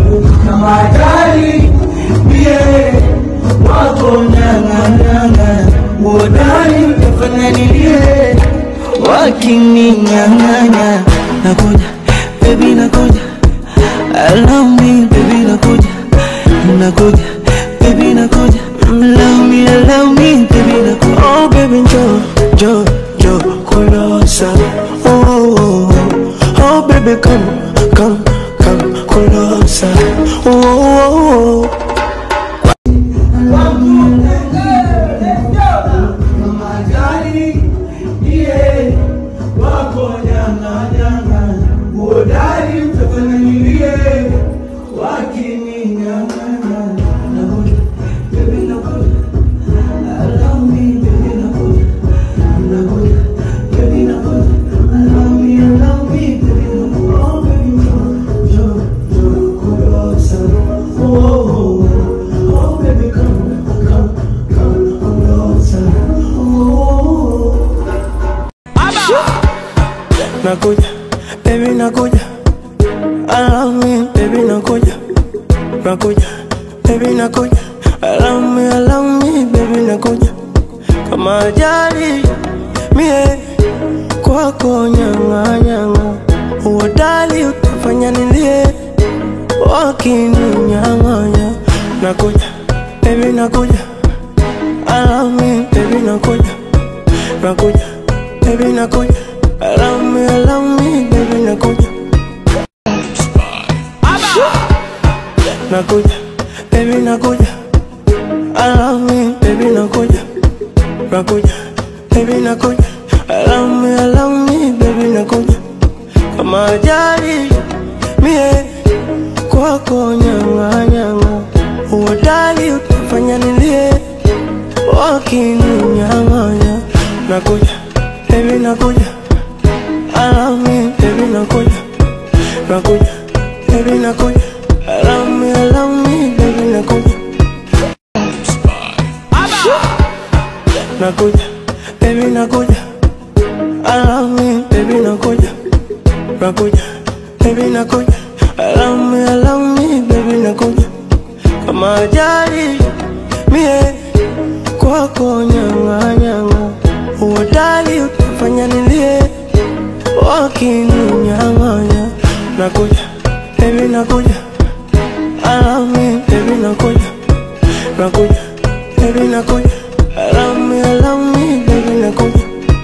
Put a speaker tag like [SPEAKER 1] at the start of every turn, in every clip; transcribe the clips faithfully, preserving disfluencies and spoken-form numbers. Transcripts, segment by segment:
[SPEAKER 1] kama hatari mie wako nyanga nyanga uodari utafanya nilie wakini nyanganya nakuja baby nakuja allow me baby nakuja nakuja baby nakuja allow me allow me baby nakuja oh baby jo jo jo closer oh oh oh oh baby come come come closer oh oh oh nakuja, baby nakuja, allow me, baby nakuja, nakuja, baby nakuja, allow me, allow me, baby nakuja, kama ajali, mie, kwako nyanga nyanga, uodali utafanya nilie, wakini nyanga nyanga, nakuja, baby nakuja, allow me, baby nakuja, nakuja, baby nakuja, allow me, allow me, baby nakuja, nakuja, baby nakuja, allow me, baby nakuja, nakuja, baby nakuja, allow me, allow me, baby nakuja, kama ajali, mie, kwako nyanga nyanga, uodali utafanya nilie, wakini nyanga nyanga, nakuja, baby nakuja, allow me, baby nakuja, nakuja, baby nakuja, allow me, allow me, baby nakuja, nakuja, baby nakuja, allow me, baby nakuja, nakuja, baby nakuja, allow me, allow me, baby nakuja, kama ajali, mie, kwako nyanga nyanga, uodali utafanya nilie, wakini nyanga nyanga, nakuja, baby nakuja, allow me, baby nakuja, nakuja, baby nakuja, allow me, allow me, baby nakuja,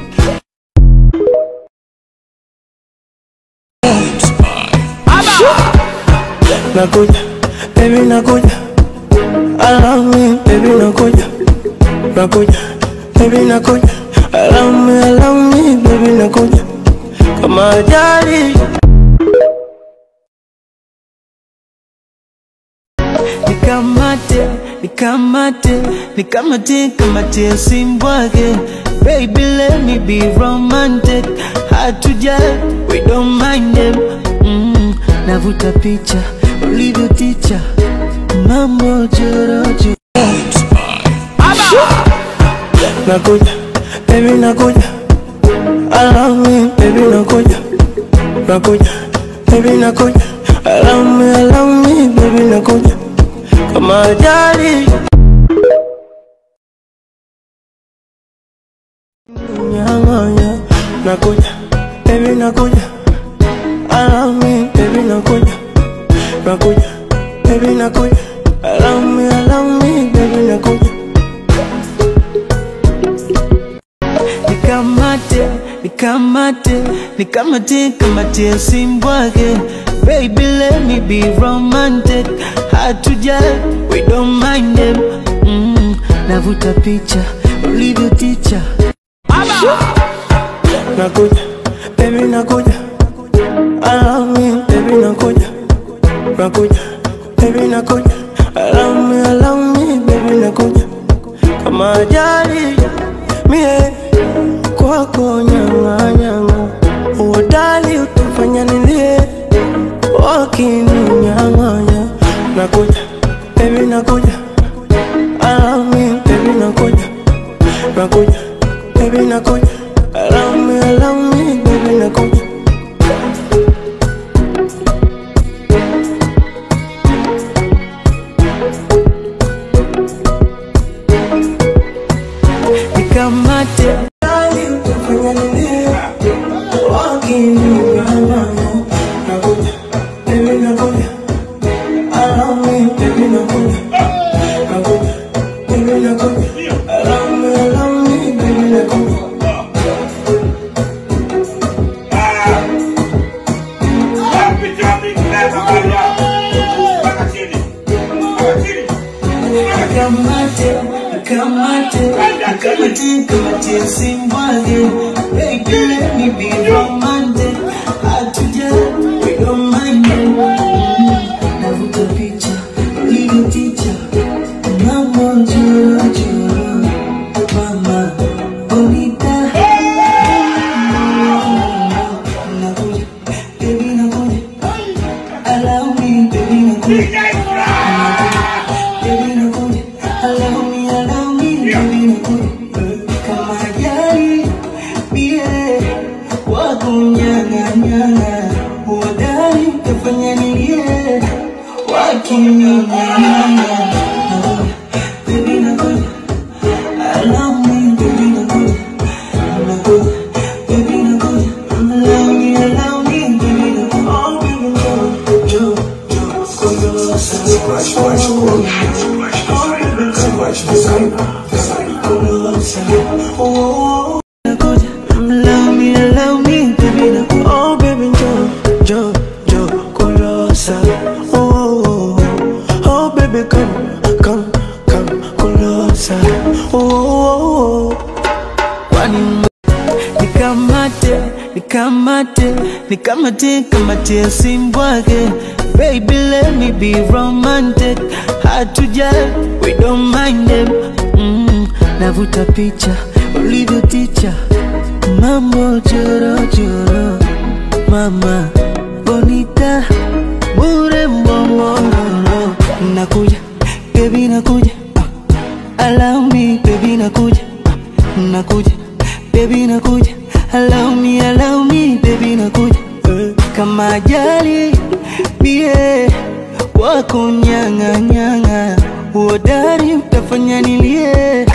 [SPEAKER 1] nakuja, baby nakuja, allow me, baby nakuja, nakuja, baby nakuja, allow me, allow me, baby nakuja, kama ajali, nikamate, nikamate, nikamate, kamate simbwage, baby let me be romantic, hard to judge, we don't mind them, mm, navuta picha, ulivyo ticha, mambo jorojo, nakuja, baby nakuja, allow me, baby nakuja, nakuja, baby nakuja, allow me, allow me, baby nakuja, kama ajali, nyanga nyanga, nakuja, baby nakuja, allow me, baby nakuja, nakuja, baby nakuja, allow me, allow me, baby nakuja, nikamate, nikamate, nikamate, kamate simbwage, baby let me be romantic, hard to judge, we don't mind them, mm, navuta picha, ulivyo ticha, nakuja, baby nakuja, allow me, baby nakuja, nakuja, baby nakuja, allow me, allow me, baby nakuja, kama ajali, mie, kwako nyanga nyanga, uodali utafanya nilie, wakini nyanga nyanga, nakuja, baby nakuja, allow me, baby nakuja, nakuja, baby nakuja, allow me, allow me, baby nakuja, Nikamate kamate simbwage, baby let me be romantic. Hard to get, we don't mind it. Navuta picha, little teacher, mama juro juro, mama bonita. Nakuja, baby nakuja, allow me, baby nakuja. Baby nakuja, allow me, allow me, baby nakuja. Kama jari, bie, wakunyanga nyanga, uwadari kafanya nilie, wakiminyanga. Baby nakuja, allow me, baby nakuja. Nakuja, baby nakuja, allow me, allow me, baby nakuja. Oh baby no, jo, jo, koyo sa,
[SPEAKER 2] Splash, splash, splash,
[SPEAKER 1] oh, allow me, allow me, baby, now. Oh, baby, Jo, Jo, Jo, Colosa. Oh, oh, baby, come, come, come, Colosa. Oh, kwani nikamate, nikamate, nikamate, kamate simbwage. Baby, let me be romantic. Hard to judge, we don't mind them. Mm, navuta picha, ulivyo teacher. Mambo choro choro, mama bonita, bure mbongo. Nakuja, baby nakuja, allow me, baby nakuja. Nakuja, baby nakuja, allow me, allow me, baby nakuja. Kama jali, bie, wakunyanga nyanga, uodari utafanya nilie,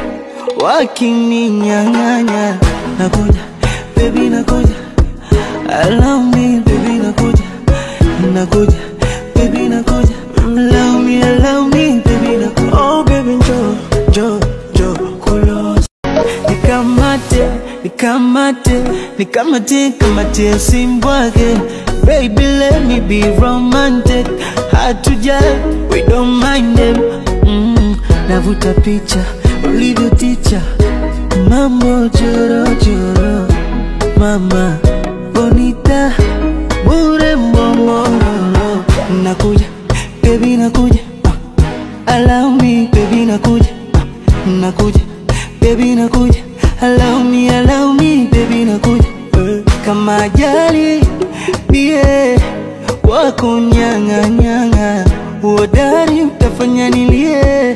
[SPEAKER 1] wakininyanganya. Nakuja, baby nakuja, allow me, baby nakuja. Nakuja, baby nakuja, allow me, allow me, baby nakuja. Oh baby Jo, Jo, Jo, Colosa. Nikamate, nikamate, nikamate, kamate simbwage. Baby let me be romantic. Hard to judge, we don't mind them. Mm, navuta picha, ulivyo teacher. Mambo choro choro, mama bonita, bure mbongo. Nakuja, baby nakuja, allow me, baby nakuja. Nakuja, baby nakuja, allow me, allow me, baby nakuja. Kama jali, bie, wakunyanga nyanga, uodari utafanya nilie,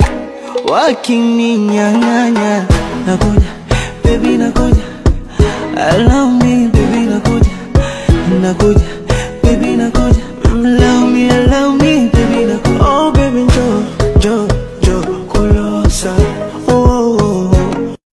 [SPEAKER 1] wakininyanganya. Nakuja, baby nakuja, allow me.